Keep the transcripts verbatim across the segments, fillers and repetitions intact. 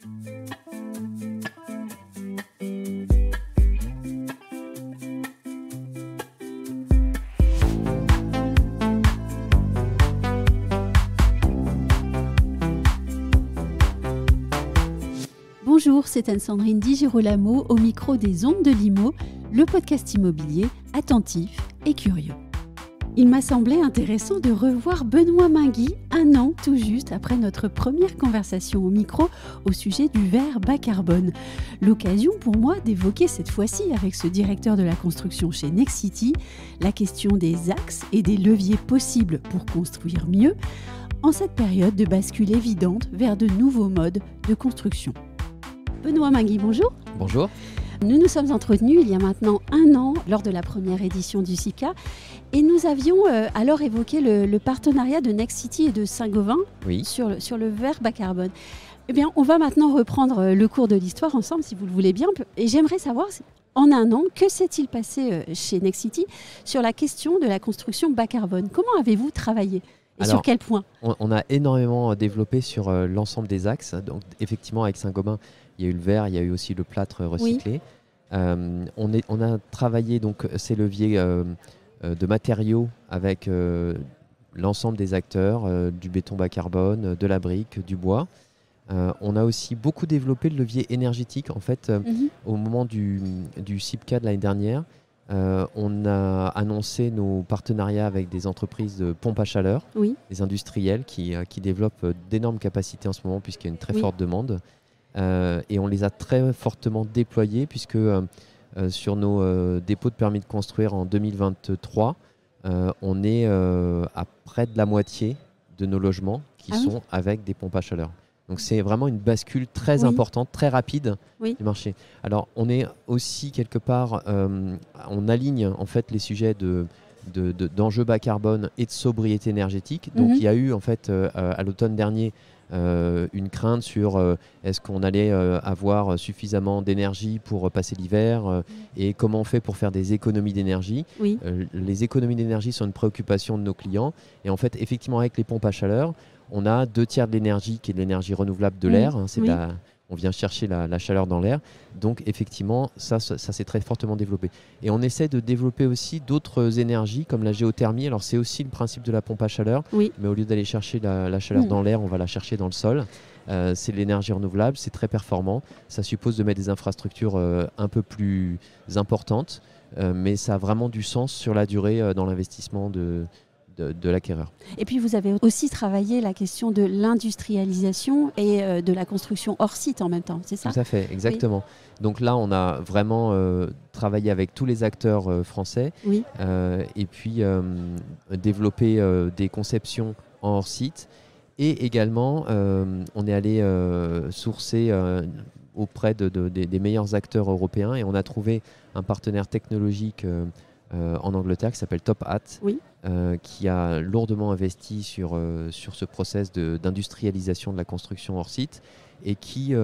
Bonjour, c'est Anne-Sandrine Di Girolamo au micro des Ondes de l'Imo, le podcast immobilier attentif et curieux. Il m'a semblé intéressant de revoir Benoît Mainguy un an tout juste après notre première conversation au micro au sujet du verre bas carbone. L'occasion pour moi d'évoquer cette fois-ci avec ce directeur de la construction chez Nexity la question des axes et des leviers possibles pour construire mieux en cette période de bascule évidente vers de nouveaux modes de construction. Benoît Mainguy, bonjour. Bonjour. Nous nous sommes entretenus il y a maintenant un an lors de la première édition du SICA et nous avions euh, alors évoqué le, le partenariat de Nexity et de Saint-Gobain oui. sur, le, sur le verre bas carbone. Eh bien, on va maintenant reprendre le cours de l'histoire ensemble, si vous le voulez bien. Et j'aimerais savoir, en un an, que s'est-il passé chez Nexity sur la question de la construction bas carbone? Comment avez-vous travaillé ? Et Alors, sur quel point ? on, on a énormément développé sur euh, l'ensemble des axes. Donc, effectivement, avec Saint-Gobain, il y a eu le verre, il y a eu aussi le plâtre recyclé. Oui. Euh, on, est, on a travaillé donc, ces leviers euh, euh, de matériaux avec euh, l'ensemble des acteurs, euh, du béton bas carbone, de la brique, du bois. Euh, on a aussi beaucoup développé le levier énergétique. En fait, euh, mm-hmm. au moment du, du SIPCA de l'année dernière, Euh, on a annoncé nos partenariats avec des entreprises de pompes à chaleur, oui. des industriels qui, euh, qui développent d'énormes capacités en ce moment puisqu'il y a une très oui. forte demande. Euh, et on les a très fortement déployés puisque euh, euh, sur nos euh, dépôts de permis de construire en deux mille vingt-trois, euh, on est euh, à près de la moitié de nos logements qui ah sont oui. avec des pompes à chaleur. Donc c'est vraiment une bascule très oui. importante, très rapide oui. du marché. Alors on est aussi quelque part, euh, on aligne en fait les sujets de, de, de, d'enjeux bas carbone et de sobriété énergétique. Donc mm-hmm. il y a eu en fait euh, à l'automne dernier euh, une crainte sur euh, est-ce qu'on allait euh, avoir suffisamment d'énergie pour euh, passer l'hiver euh, et comment on fait pour faire des économies d'énergie. Oui. Euh, les économies d'énergie sont une préoccupation de nos clients et en fait effectivement avec les pompes à chaleur, on a deux tiers de l'énergie qui est de l'énergie renouvelable de l'air. Hein, c'est oui. la, on vient chercher la, la chaleur dans l'air. Donc, effectivement, ça, ça, ça s'est très fortement développé. Et on essaie de développer aussi d'autres énergies comme la géothermie. Alors, c'est aussi le principe de la pompe à chaleur. Oui. Mais au lieu d'aller chercher la, la chaleur mmh. dans l'air, on va la chercher dans le sol. Euh, c'est de l'énergie renouvelable, c'est très performant. Ça suppose de mettre des infrastructures euh, un peu plus importantes. Euh, mais ça a vraiment du sens sur la durée euh, dans l'investissement de... De, de l'acquéreur. Et puis vous avez aussi travaillé la question de l'industrialisation et euh, de la construction hors site en même temps, c'est ça ? Tout à fait, exactement. Oui. Donc là, on a vraiment euh, travaillé avec tous les acteurs euh, français oui. euh, et puis euh, développé euh, des conceptions en hors site. Et également, euh, on est allé euh, sourcer euh, auprès de, de, de, des meilleurs acteurs européens et on a trouvé un partenaire technologique euh, Euh, en Angleterre qui s'appelle Top Hat, oui. euh, qui a lourdement investi sur, euh, sur ce process de, d'industrialisation de la construction hors site et qui euh,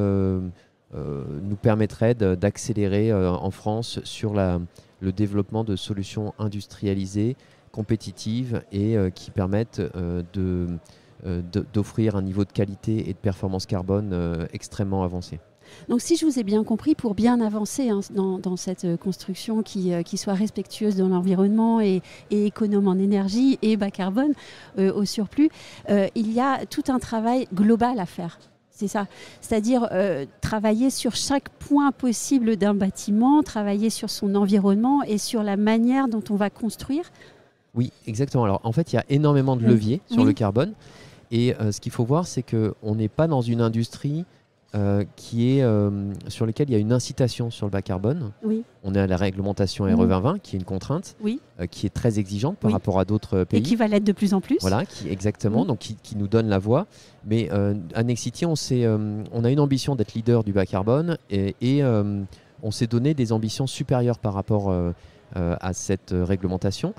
euh, nous permettrait de, d'accélérer euh, en France sur la, le développement de solutions industrialisées, compétitives et euh, qui permettent euh, de, euh, de, d'offrir un niveau de qualité et de performance carbone euh, extrêmement avancé. Donc si je vous ai bien compris, pour bien avancer hein, dans, dans cette construction qui, euh, qui soit respectueuse de l'environnement et, et économe en énergie et bas carbone euh, au surplus, euh, il y a tout un travail global à faire. C'est ça, c'est-à-dire euh, travailler sur chaque point possible d'un bâtiment, travailler sur son environnement et sur la manière dont on va construire. Oui, exactement. Alors en fait, il y a énormément de leviers oui. sur oui. le carbone et euh, ce qu'il faut voir, c'est qu'on n'est pas dans une industrie Euh, qui est, euh, sur lesquels il y a une incitation sur le bas carbone. Oui. On est à la réglementation R E vingt vingt, qui est une contrainte, oui. euh, qui est très exigeante par oui. rapport à d'autres pays. Et qui va l'être de plus en plus. Voilà, qui, exactement, oui. donc qui, qui nous donne la voie. Mais euh, à Nexity, on, euh, on a une ambition d'être leader du bas carbone et, et euh, on s'est donné des ambitions supérieures par rapport euh, euh, à cette réglementation.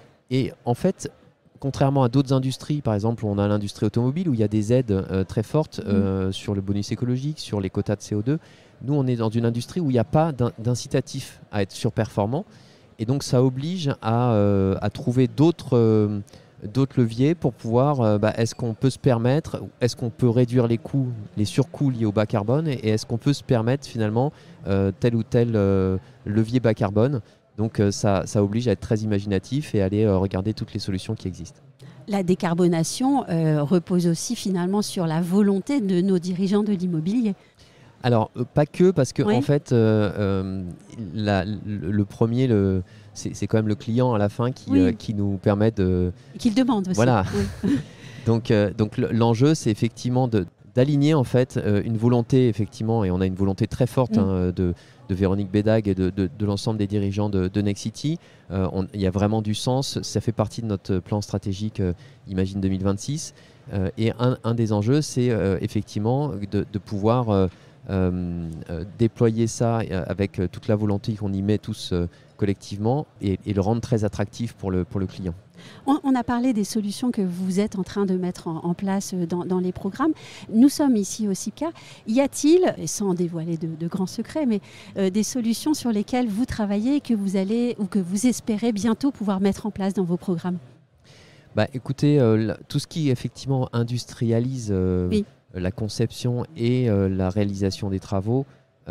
Et en fait, contrairement à d'autres industries, par exemple, on a l'industrie automobile où il y a des aides euh, très fortes euh, mmh. sur le bonus écologique, sur les quotas de C O deux. Nous, on est dans une industrie où il n'y a pas d'in- d'incitatif à être surperformant. Et donc, ça oblige à, euh, à trouver d'autres, euh, d'autres leviers pour pouvoir, euh, bah, est-ce qu'on peut se permettre, est-ce qu'on peut réduire les coûts, les surcoûts liés au bas carbone, et est-ce qu'on peut se permettre finalement euh, tel ou tel euh, levier bas carbone. Donc euh, ça, ça oblige à être très imaginatif et aller euh, regarder toutes les solutions qui existent. La décarbonation euh, repose aussi finalement sur la volonté de nos dirigeants de l'immobilier. Alors, euh, pas que, parce que Oui. en fait, euh, euh, la- le, le premier, le, c'est, c'est quand même le client à la fin qui, Oui. euh, qui nous permet de... Qu'ils demandent aussi. Voilà. Oui. Donc, euh, donc le- l'enjeu, c'est effectivement de, d'aligner en fait euh, une volonté, effectivement, et on a une volonté très forte Mm. hein, de, de Véronique Bédag et de, de- de l'ensemble des dirigeants de, de Nexity. Euh, on- Il y a vraiment du sens, ça fait partie de notre plan stratégique euh, Imagine deux mille vingt-six. Euh, et un, un des enjeux, c'est euh, effectivement de, de pouvoir... euh, Euh, euh, déployer ça euh, avec euh, toute la volonté qu'on y met tous euh, collectivement et, et le rendre très attractif pour le, pour le client. On, on a parlé des solutions que vous êtes en train de mettre en, en place dans, dans les programmes. Nous sommes ici au SIPCA. Y a-t-il, et sans dévoiler de, de grands secrets, mais euh, des solutions sur lesquelles vous travaillez et que vous allez ou que vous espérez bientôt pouvoir mettre en place dans vos programmes? Bah, écoutez, euh, la- tout ce qui effectivement industrialise euh, Oui. la conception et euh, la réalisation des travaux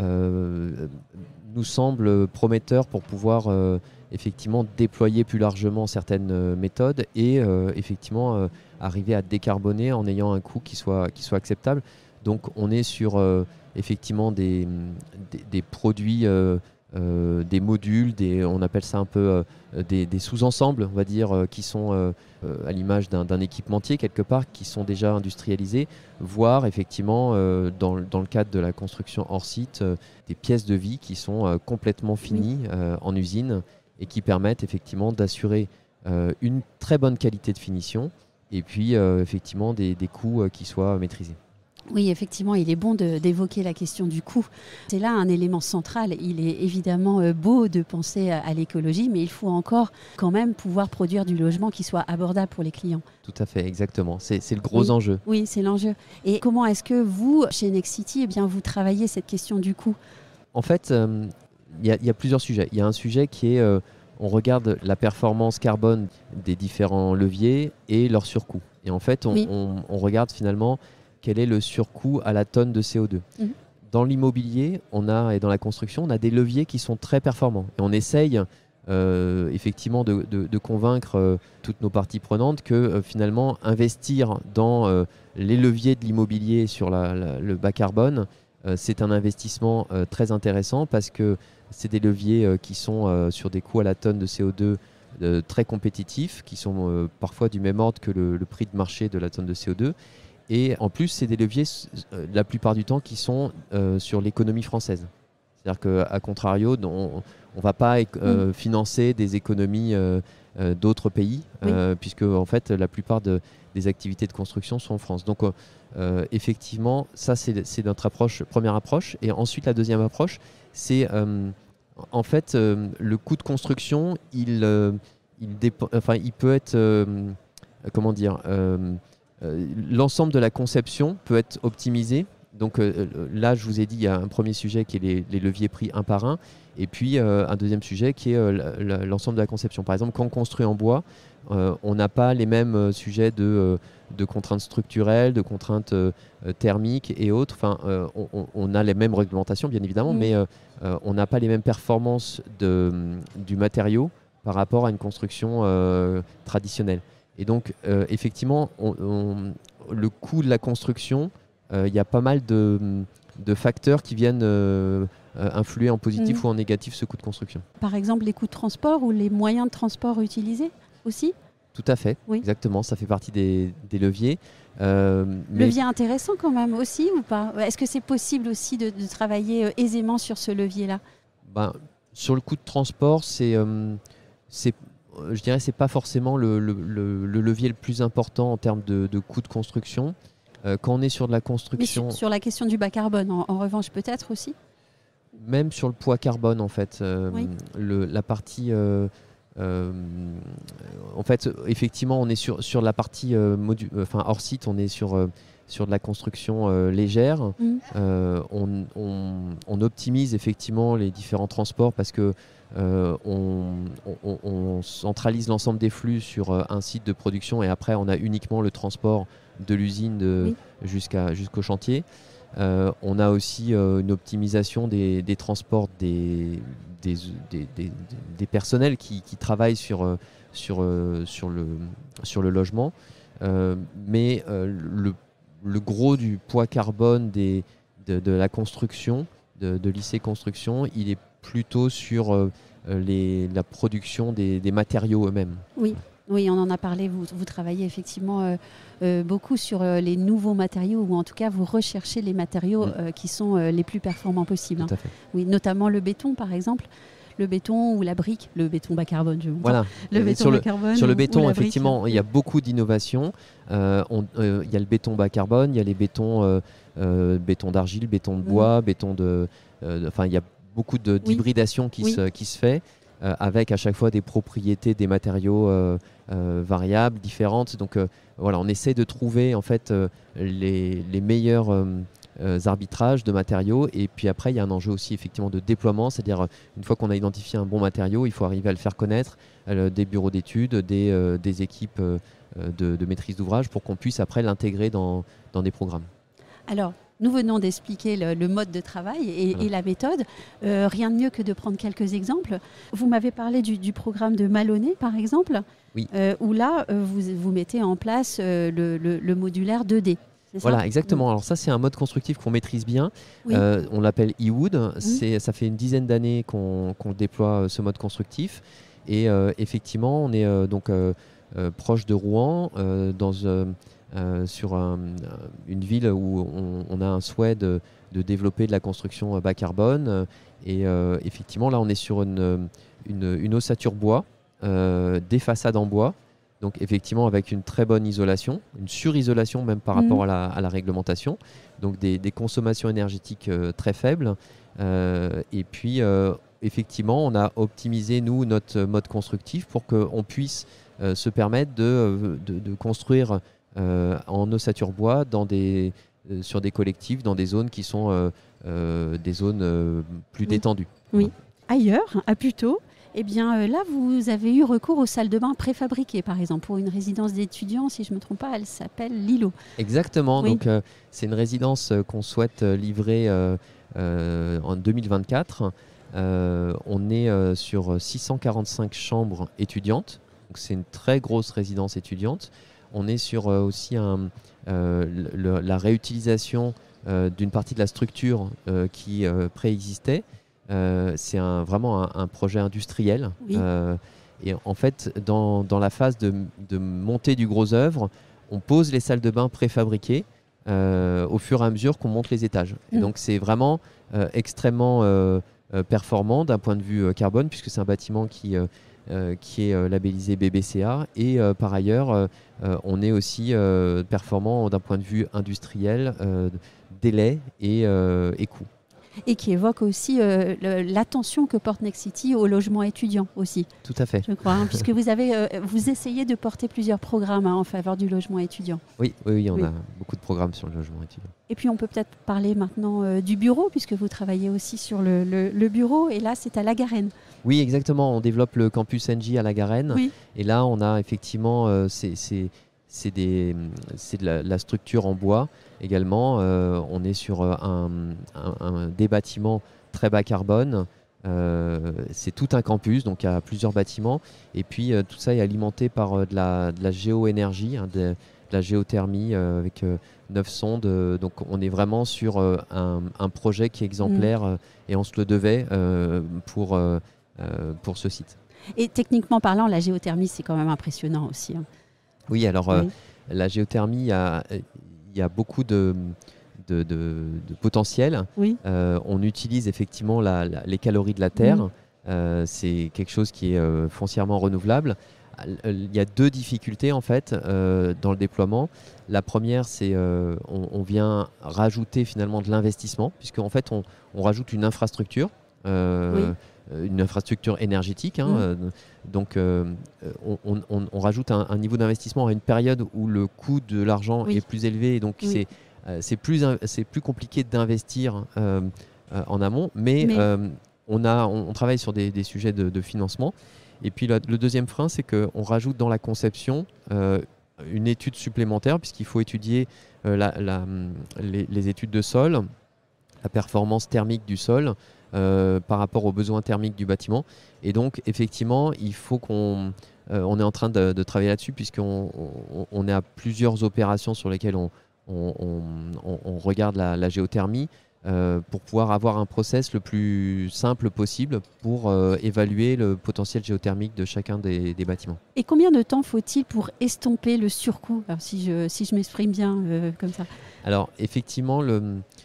euh, nous semble prometteur pour pouvoir euh, effectivement déployer plus largement certaines euh, méthodes et euh, effectivement euh, arriver à décarboner en ayant un coût qui soit, qui soit acceptable. Donc on est sur euh, effectivement des, des, des produits, euh, euh, des modules, des, on appelle ça un peu euh, des, des sous-ensembles, on va dire, euh, qui sont euh, euh, à l'image d'un, d'un équipementier quelque part, qui sont déjà industrialisés, voire effectivement euh, dans, dans le cadre de la construction hors site, euh, des pièces de vie qui sont euh, complètement finies euh, en usine et qui permettent effectivement d'assurer euh, une très bonne qualité de finition et puis euh, effectivement des, des coûts euh, qui soient maîtrisés. Oui, effectivement, il est bon de- d'évoquer la question du coût. C'est là un élément central. Il est évidemment euh, beau de penser à, à l'écologie, mais il faut encore quand même pouvoir produire du logement qui soit abordable pour les clients. Tout à fait, exactement. C'est, c'est le gros Oui. enjeu. Oui, c'est l'enjeu. Et comment est-ce que vous, chez Nexity, eh bien, vous travaillez cette question du coût? En fait, euh, il y, a- il y a plusieurs sujets. Il y a un sujet qui est, euh, on regarde la performance carbone des différents leviers et leur surcoût. Et en fait, on, Oui. on- on regarde finalement quel est le surcoût à la tonne de C O deux. Mhm. Dans l'immobilier, on a et dans la construction, on a des leviers qui sont très performants. Et on essaye euh, effectivement de, de- de convaincre euh, toutes nos parties prenantes que euh, finalement investir dans euh, les leviers de l'immobilier sur la- la- le bas carbone, euh, c'est un investissement euh, très intéressant parce que c'est des leviers euh, qui sont euh, sur des coûts à la tonne de C O deux euh, très compétitifs, qui sont euh, parfois du même ordre que le, le prix de marché de la tonne de C O deux. Et en plus, c'est des leviers, euh, la plupart du temps, qui sont euh, sur l'économie française. C'est-à-dire qu'à contrario, on ne va pas euh, Mm. financer des économies euh, euh, d'autres pays, Oui. euh, puisque en fait, la plupart de- des activités de construction sont en France. Donc, euh, euh, effectivement, ça, c'est c'est notre approche, première approche. Et ensuite, la deuxième approche, c'est euh, en fait, euh, le coût de construction, il, euh, il, dépend, enfin, il peut être, euh, comment dire, euh, euh, l'ensemble de la conception peut être optimisé. Donc euh, là, je vous ai dit, il y a un premier sujet qui est les, les leviers pris un par un, et puis euh, un deuxième sujet qui est euh, la- la- l'ensemble de la conception. Par exemple, quand on construit en bois, euh, on n'a pas les mêmes euh, sujets de, euh, de contraintes structurelles, de contraintes euh, euh, thermiques et autres. Enfin, euh, on, on- on a les mêmes réglementations, bien évidemment, Mm. mais euh, euh, on n'a pas les mêmes performances de, du matériau par rapport à une construction euh, traditionnelle. Et donc, euh, effectivement, on- on- le coût de la construction, euh, il y a pas mal de, de facteurs qui viennent euh, euh, influer en positif Mhm. ou en négatif ce coût de construction. Par exemple, les coûts de transport ou les moyens de transport utilisés aussi? Tout à fait, Oui. exactement, ça fait partie des, des leviers. Euh, mais Levier intéressant quand même aussi ou pas? Est-ce que c'est possible aussi de, de travailler euh, aisément sur ce levier-là? ben, sur le coût de transport, c'est, euh, c'est, euh, je dirais, c'est pas forcément le, le- le- le levier le plus important en termes de, de coût de construction. Euh, quand on est sur de la Mais construction, sur, sur la question du bas carbone, en, en revanche, peut-être aussi? même sur le poids carbone, en fait, euh, Oui. le- la partie, euh, euh, en fait, effectivement, on est sur, sur la partie euh, modu- euh, enfin, hors site, on est sur, euh, sur de la construction euh, légère. Mmh. Euh, on, on, on optimise effectivement les différents transports parce que euh, on, on, on centralise l'ensemble des flux sur euh, un site de production et après on a uniquement le transport de l'usine Oui. jusqu'à, jusqu'au chantier. Euh, on a aussi euh, une optimisation des, des transports des, des, des, des, des personnels qui, qui travaillent sur, euh, sur, euh, sur, le, sur le logement. Euh, mais euh, le, le gros du poids carbone des, de, de la construction, de, de lycée construction, il est plutôt sur euh, les, la production des, des matériaux eux-mêmes. Oui. Oui, on en a parlé. Vous, vous travaillez effectivement euh, euh, beaucoup sur euh, les nouveaux matériaux, ou en tout cas, vous recherchez les matériaux Mmh. euh, qui sont euh, les plus performants possibles. Tout à fait. Oui, notamment le béton, par exemple. Le béton ou la brique, le béton bas carbone, je m'entends. Voilà. Le Et béton sur bas le, carbone. sur le ou- béton, ou la brique. effectivement, il y a beaucoup d'innovations. Euh, on- euh, il y a le béton bas carbone, il y a les bétons, euh, euh, béton d'argile, béton de bois, béton de. euh, Enfin, il y a beaucoup de- d'hybridation qui, Oui. se, qui se fait, euh, avec à chaque fois des propriétés des matériaux euh, euh, variables, différentes. Donc euh, voilà, on essaie de trouver en fait euh, les, les meilleurs euh, euh, arbitrages de matériaux. Et puis après, il y a un enjeu aussi effectivement de déploiement, c'est-à-dire euh, une fois qu'on a identifié un bon matériau, il faut arriver à le faire connaître, euh, des bureaux d'études, des, euh, des équipes euh, de, de maîtrise d'ouvrage pour qu'on puisse après l'intégrer dans, dans des programmes. Alors, nous venons d'expliquer le, le mode de travail et, Voilà. et la méthode. Euh, rien de mieux que de prendre quelques exemples. Vous m'avez parlé du, du programme de Malonnet, par exemple, Oui. euh, où là, euh, vous, vous mettez en place euh, le, le- le modulaire deux D. C'est ça Voilà, exactement. Alors ça, c'est un mode constructif qu'on maîtrise bien. Oui. Euh, on l'appelle e-wood. C'est, ça fait une dizaine d'années qu'on, qu'on déploie euh, ce mode constructif. Et euh, effectivement, on est euh, donc euh, euh, proche de Rouen, euh, dans, euh, euh, sur un- une ville où on, on a un souhait de, de développer de la construction euh, bas carbone. Et euh, effectivement, là, on est sur une, une, une ossature bois, euh, des façades en bois. Donc effectivement avec une très bonne isolation, une surisolation même par Mhm. rapport à la, à la réglementation, donc des, des consommations énergétiques euh, très faibles. Euh, et puis euh, effectivement on a optimisé nous notre mode constructif pour qu'on puisse euh, se permettre de, de, de construire euh, en ossature bois dans des, euh, sur des collectifs, dans des zones qui sont euh, euh, des zones euh, plus Oui. détendues. Oui. Ailleurs, à Puteaux, eh bien, euh, là, vous avez eu recours aux salles de bain préfabriquées, par exemple, pour une résidence d'étudiants, si je ne me trompe pas, elle s'appelle Lilo. Exactement, Oui. donc euh, c'est une résidence euh, qu'on souhaite euh, livrer euh, euh, en deux mille vingt-quatre. Euh, on est euh, sur six cent quarante-cinq chambres étudiantes, donc c'est une très grosse résidence étudiante. On est sur euh, aussi un, euh, le- le- la réutilisation euh, d'une partie de la structure euh, qui euh, préexistait. Euh, c'est un, vraiment un, un projet industriel. Oui. Euh, et en fait, dans, dans la phase de, de montée du gros œuvre, on pose les salles de bain préfabriquées euh, au fur et à mesure qu'on monte les étages. Et Mm. donc c'est vraiment euh, extrêmement euh, euh, performant d'un point de vue euh, carbone, puisque c'est un bâtiment qui, euh, euh, qui est euh, labellisé B B C A. Et euh, par ailleurs, euh, euh, on est aussi euh, performant d'un point de vue industriel, euh, délai et, euh, et coût. Et qui évoque aussi euh, le- l'attention que porte Next City au logement étudiant aussi, Tout à fait. je crois, hein, puisque vous avez, euh, vous essayez de porter plusieurs programmes hein, en faveur du logement étudiant. Oui, oui, oui, on Oui. a beaucoup de programmes sur le logement étudiant. Et puis on peut peut-être parler maintenant euh, du bureau, puisque vous travaillez aussi sur le, le- le bureau, et là c'est à La Garenne. Oui, exactement. On développe le campus N J à La Garenne. Oui. Et là, on a effectivement, euh, c'est, c'est, c'est des, c'est de la, la structure en bois également. Euh, on est sur euh, un, un- un- des bâtiments très bas carbone. Euh, c'est tout un campus, donc il y a plusieurs bâtiments. Et puis euh, tout ça est alimenté par euh, de, la, de la géoénergie, hein, de, de la géothermie euh, avec euh, neuf sondes. Euh, donc on est vraiment sur euh, un, un projet qui est exemplaire euh, et on se le devait euh, pour, euh, euh, pour ce site. Et techniquement parlant, la géothermie, c'est quand même impressionnant aussi. hein. Oui, alors euh, Oui. la géothermie, il y a, il y a beaucoup de, de, de- de potentiel. Oui. Euh, on utilise effectivement la- la- les calories de la Terre. Mhm. Euh, c'est quelque chose qui est euh, foncièrement renouvelable. Euh, Il y a deux difficultés en fait euh, dans le déploiement. La première, c'est euh, on, on vient rajouter finalement de l'investissement, puisqu'en fait on, on rajoute une infrastructure. Euh, une infrastructure énergétique. Hein, Mmh. euh, donc, euh, on, on- on- on rajoute un, un niveau d'investissement à une période où le coût de l'argent Oui. est plus élevé. Et donc, Oui. c'est euh, c'est plus, in- c'est plus compliqué d'investir euh, euh, en amont. Mais, Mais- euh, on, a, on, on travaille sur des, des sujets de, de financement. Et puis, le, le deuxième frein, c'est qu'on rajoute dans la conception euh, une étude supplémentaire, puisqu'il faut étudier euh, la- la- les, les études de sol, la performance thermique du sol euh, par rapport aux besoins thermiques du bâtiment. Et donc, effectivement, il faut qu'on euh, on est en train de, de travailler là-dessus, puisqu'on on, on est à plusieurs opérations sur lesquelles on, on, on- on- on regarde la, la géothermie euh, pour pouvoir avoir un process le plus simple possible pour euh, évaluer le potentiel géothermique de chacun des, des bâtiments. Et combien de temps faut-il pour estomper le surcoût? Alors, si je, si je m'exprime bien euh, comme ça. Alors, effectivement, le,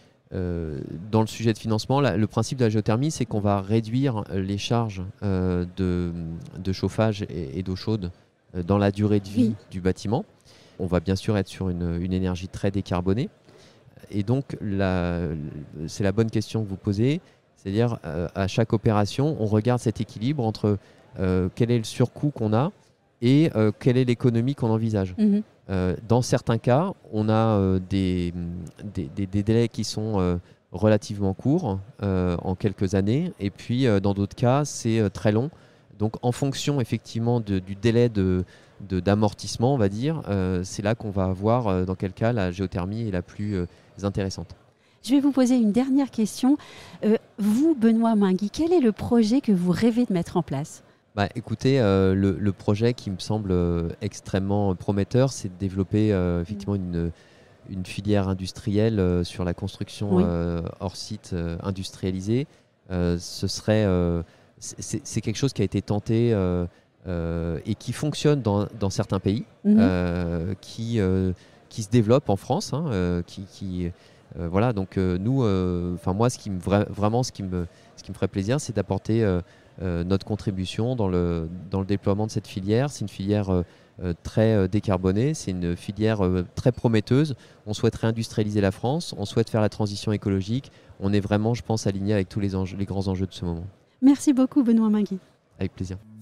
euh, dans le sujet de financement, la- le principe de la géothermie, c'est qu'on va réduire les charges euh, de, de chauffage et, et d'eau chaude euh, dans la durée de vie Oui. du bâtiment. On va bien sûr être sur une, une énergie très décarbonée. Et donc, la- c'est la bonne question que vous posez. C'est-à-dire, euh, à chaque opération, on regarde cet équilibre entre euh, quel est le surcoût qu'on a et euh, quelle est l'économie qu'on envisage. Mhm. Euh, dans certains cas, on a euh, des, des, des- des délais qui sont euh, relativement courts, euh, en quelques années, et puis euh, dans d'autres cas, c'est euh, très long. Donc, en fonction effectivement de- du délai de, de- d'amortissement, on va dire, euh, c'est là qu'on va voir euh, dans quel cas la géothermie est la plus euh, intéressante. Je vais vous poser une dernière question. Euh, vous, Benoît Mainguy, quel est le projet que vous rêvez de mettre en place? Bah, écoutez, euh, le, le projet qui me semble euh, extrêmement prometteur, c'est de développer euh, effectivement une, une filière industrielle euh, sur la construction Oui. euh, hors site euh, industrialisée. Euh, ce serait, euh, c'est c'est quelque chose qui a été tenté euh, euh, et qui fonctionne dans, dans certains pays, Mhm. euh, qui, euh, qui se développe en France, hein, euh, qui, qui, euh, voilà. Donc euh, nous, enfin moi, ce qui me vra- vraiment, ce qui me, ce qui me ferait plaisir, c'est d'apporter euh, euh, notre contribution dans le, dans le déploiement de cette filière. C'est une filière euh, euh, très euh, décarbonée, c'est une filière euh, très prometteuse. On souhaite réindustrialiser la France, on souhaite faire la transition écologique. On est vraiment, je pense, aligné avec tous les, enjeux- les grands enjeux de ce moment. Merci beaucoup, Benoît Mainguy. Avec plaisir.